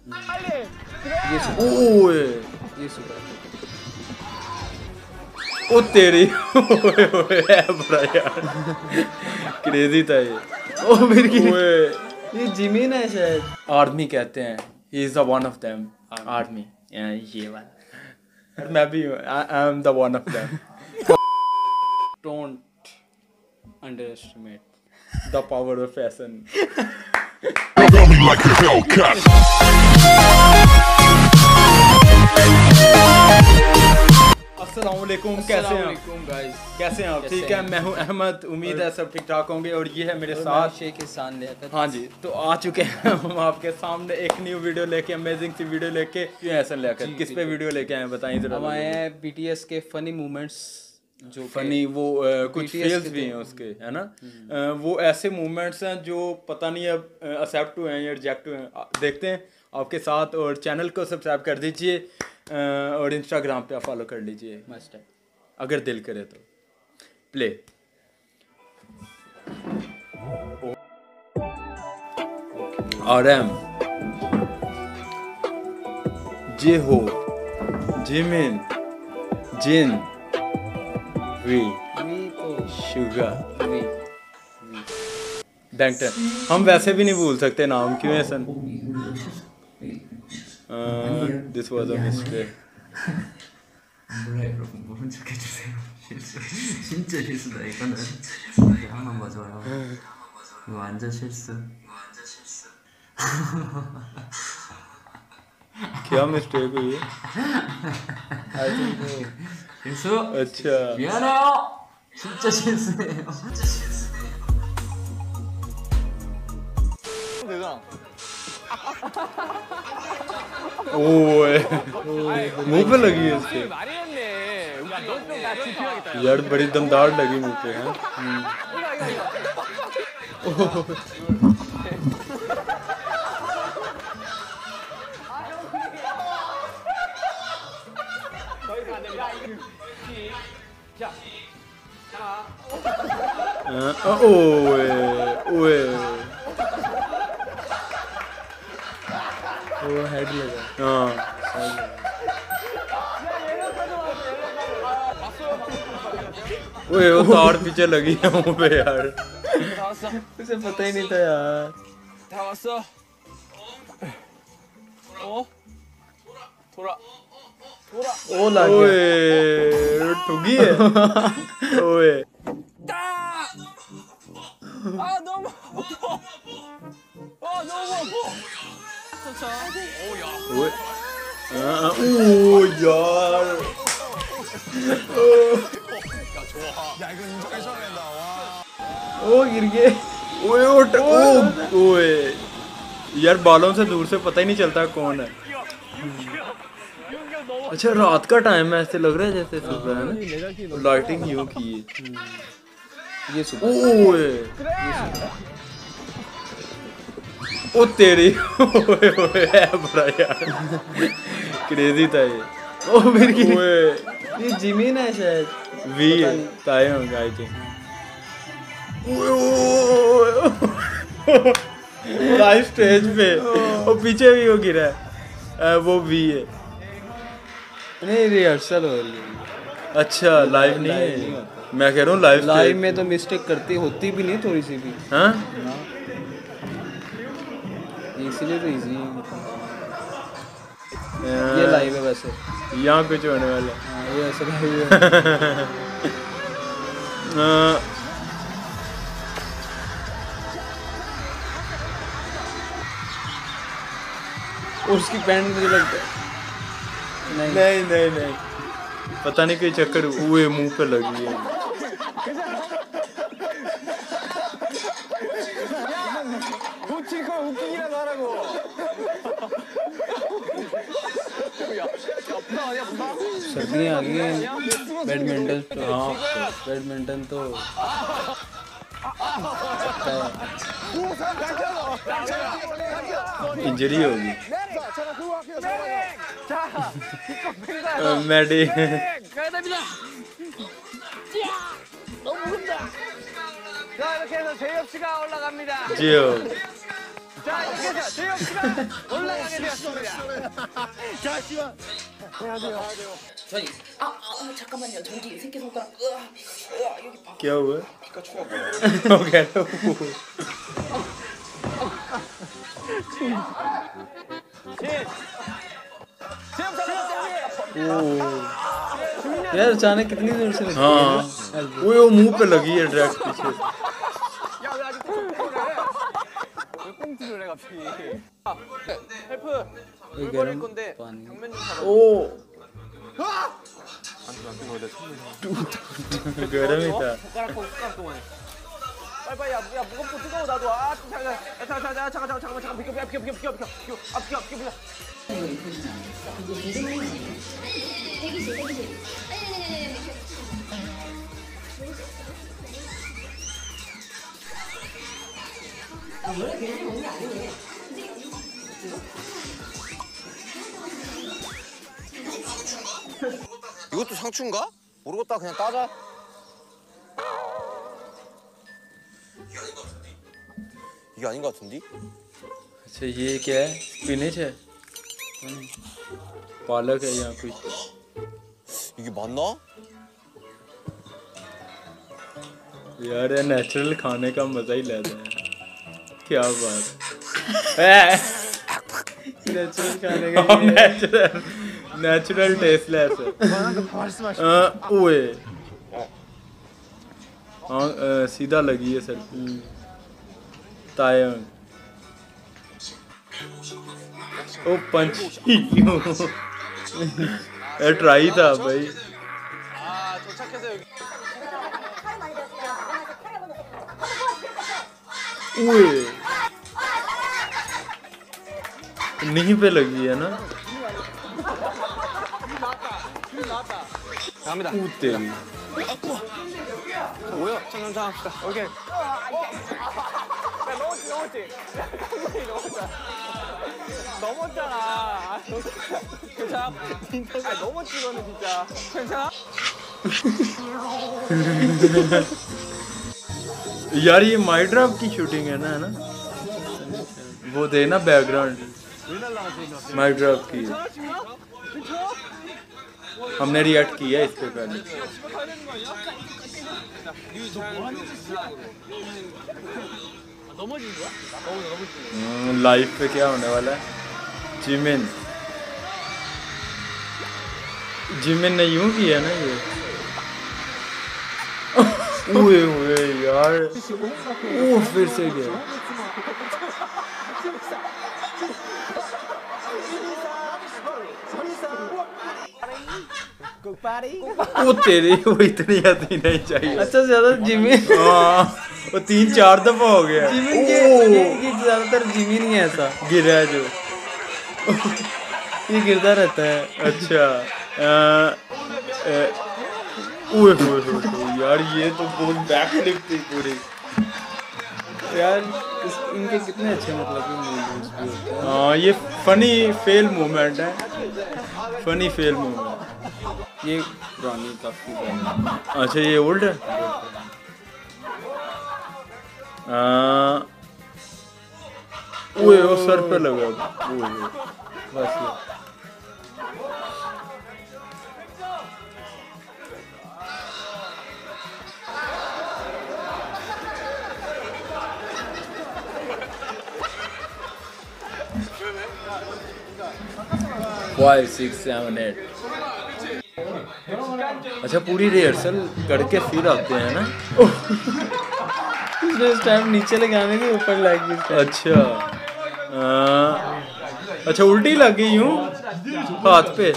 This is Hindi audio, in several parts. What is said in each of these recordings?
ये ओए ये सुपर ओ तेरी ओए ओए है बड़ा यार क्रेजी था ये। ओ मेरे की ओए ये जिमिन है शायद। आर्मी कहते हैं, he is the one of them. Army ये वाला और मैं भी I am the one of them. Don't underestimate the power of fashion. Rub me like a Hellcat. अस्सलाम वालेकुम, कैसे हैं आप? गाइस? कैसे हैं आप? कैसे ठीक है, हैं? मैं हूं अहमद, उम्मीद है सब ठीक ठाक होंगे। और ये है मेरे साथ शेख एहसान लिया। हाँ जी, तो आ चुके हैं हम आपके सामने एक न्यू वीडियो लेके, अमेजिंग सी वीडियो लेके। क्यों ऐसा लेकर, किस पे वीडियो लेके आए हैं बताइए जरा। हम आए हैं बीटीएस के फनी मोमेंट्स जो फनी वो कुछ BTS फेल्स के भी हैं उसके, है ना। वो ऐसे मूवमेंट्स हैं जो पता नहीं अब एक्सेप्ट हुए हैं या रिजेक्ट हुए हैं। देखते हैं आपके साथ। और चैनल को सब्सक्राइब कर दीजिए और इंस्टाग्राम पे फॉलो कर लीजिए मस्ट है। अगर दिल करे तो। Play. RM J Hope Jimin Jin V Suga V Bangtan. हम वैसे भी नहीं भूल सकते नाम, क्यों ऐसा? This was a mistake. 몰라요 여러분 모른 척 해주세요 실수 진짜 실수다 이거는 이제 한번 봐줘요 이거 완전 실수 क्या मिस्टेक हुई है? 실수 अच्छा 미안해요 진짜 실수예요 ओए मुंह पे लगी है इसके यार, बड़ी दमदार लगी मुंह पे। हैं ओए ओए वो हेड लगा। हाँ ओए वो तार पीछे लगी है मुंह पे यार। उसे पता ही नहीं था यार। 다 왔어? 어? 돌아. ओ लग गया। ओए ठुगी है। ओए 아 너무 아파. 아 너무 아파. 자. 오야. ओए ओ यार 야 이거 인정해줘야 된다. 와. ओ गिर गए। ओए ओए यार, बालों से दूर से पता ही नहीं चलता कौन है। अच्छा रात का टाइम है, ऐसे लग रहा है जैसे सुबह है ना, लाइटिंग यूं की है। ये सुपर ओए ओ तेरी ओए ओए है बड़ा यार क्रेजी था ये। ओ मेरे की ओए ये जिमिन है शायद। वी ताए होंगे आई थिंक। लाइव स्टेज पे और पीछे भी वो गिरा है, वो वी है। नहीं रिहर्सल हो रही है। अच्छा लाइव नहीं है, मैं कह रहा हूँ लाइव लाइव में तो मिस्टेक करती होती भी नहीं थोड़ी सी भी। हाँ इसीलिए तो इजी ये लाइव है वैसे। यहाँ कुछ होने वाला है। हाँ, ये ऐसे लाइव है। और उसकी पैंट मुझे लगता है नहीं नहीं नहीं नहीं पता नहीं कोई चक्कर हुए मुंह पे लगी है। 웃기고 웃기기라도 하라고. सर्दियाँ आ गई हैं। बैडमिंटन तो हाँ बैडमिंटन तो इंजरी होगी। मैडी 가야 됩니다. 너무 무겁다. 자 이렇게 해서 제이홉 씨가 올라갑니다. जियो 자, 이렇게 해서 대형 씨가 올라가게 되었습니다. 자, 씨와 해야 돼요. 전이 잠깐만요. 전기 새끼손가락 여기 봐. क्या हुआ वो कह रहा यार अचानक कितनी देर से लगती हाँ वो मुंह पे लगी है डायरेक्ट पीछे 야, 왜 아직 왜 꽁트를 해 갑자기? 헬프 है 물 버릴 건데 당면 좀 사다. ओ गर्म ही था 숟가락 동안에. 빨리빨리 야 무겁고 뜨거워 나도. 아 잠깐 비켜. 이것도 상추인가? 모르겠다. 그냥 따자. 이게 아닌 것 같은데? अच्छा ये क्या है स्पिनिच है पालक है या कुछ 이게 맞나? यार ये नेचुरल खाने का मजा ही लेते हैं क्या बात है नेचुरल खाने का नेचुरल टेस्टलेस है ओए हाँ सीधा लगी है सर तायंग ओ पंच ये ट्राई था भाई 아 도착해서 여기. ओए नींह पे लगी है ना 갑니다. तेरी 뭐야? 잠깐 합시다. 오케이. 야 넘었지. 넘었잖아. 괜찮아? 아 넘었지 너는 진짜. 괜찮아? यार ये माइड्राफ की शूटिंग है ना वो देना बैकग्राउंड माइड्राफ की हमने रिएक्ट किया इस पे पहले 넘어진 거야? लाइव पे क्या होने वाला है जिमिन ने यूं किया ना ये ओए ओए यार ओ फिर से गया वो तेरी वो इतनी आती नहीं चाहिए अच्छा ज्यादा जिमिन हाँ वो 3-4 दफा हो गया जिमिन ये ज्यादातर जिमिन ही है ऐसा गिरा है जो ये गिरता रहता है अच्छा ओए होए यार ये तो बहुत बैक फ्लिप थी पूरी यार इनके कितने अच्छे मतलब कि मूवमेंट्स भी होते हैं हाँ ये फनी फेल मूवमेंट है फनी फेल मूवमेंट ये पुरानी काफी पुरानी अच्छा ये ओल्ड है ओए वो सर पे लगा ओए बस ये फाइव 6 7 8 अच्छा पूरी रिहर्सल करके फिर आते हैं ना इसने इस टाइम नीचे लगाने के ऊपर लग गई अच्छा अच्छा उल्टी लग गई यूं हाथ पे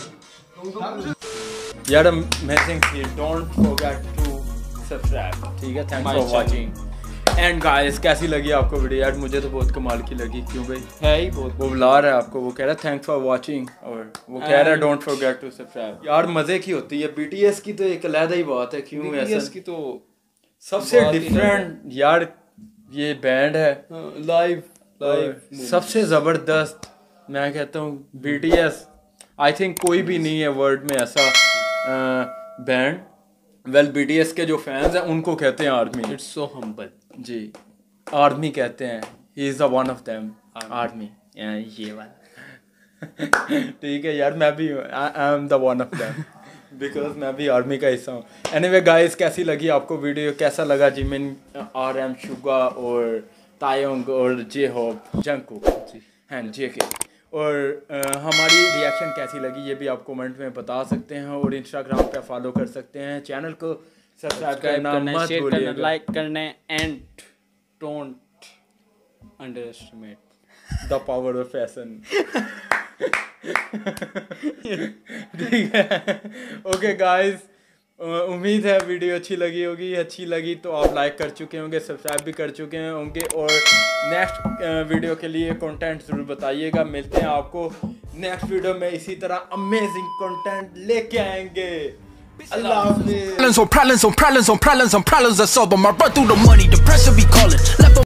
यार अमेजिंग थी डोंट फॉरगेट टू सब्सक्राइब ठीक है thanks for watching and guys कैसी लगी आपको वीडियो यार मुझे तो बहुत कमाल की लगी क्यों भाई है ही बहुत वो बुला रहा है आपको वो कह रहा है थैंक्स फॉर वाचिंग और वो कह रहा है डोंट फॉरगेट टू सब्सक्राइब यार मजे की होती है बीटीएस की तो एक अलग ही बात है क्यों BTS ऐसा की तो सबसे बात ही डिफरेंट यार ये बैंड है लाइव सबसे ज़बरदस्त मैं कहता हूँ BTS आई थिंक कोई भी नहीं है वर्ल्ड में ऐसा बैंड वेल BTS के जो फैंस हैं उनको कहते हैं आर्मी इट्स सो हम्बल जी आर्मी कहते हैं he is the one of them, army, ये वाला। ठीक है यार, मैं भी I am the one of them because मैं भी आर्मी का हिस्सा हूँ। एनीवे गाइस, कैसी लगी आपको वीडियो, कैसा लगा जिमिन, RM, शुगा और तायोंग और J Hope, Jungkook and JK, और हमारी रिएक्शन कैसी लगी ये भी आप कमेंट में बता सकते हैं, और इंस्टाग्राम पे फॉलो कर सकते हैं। चैनल को सब्सक्राइब करना मत शेयर करना, भूलिएगा, लाइक करना and don't underestimate the power of fashion. ठीक है, ओके गाइस, उम्मीद है वीडियो अच्छी लगी होगी। अच्छी लगी तो आप लाइक कर चुके होंगे, सब्सक्राइब भी कर चुके होंगे, और नेक्स्ट वीडियो के लिए कंटेंट ज़रूर बताइएगा। मिलते हैं आपको नेक्स्ट वीडियो में, इसी तरह अमेजिंग कंटेंट लेके आएंगे। अल्लाह हाफिज़। Problems on problems on problems on problems on problems I solve them. I run through the money, the pressure be calling. Left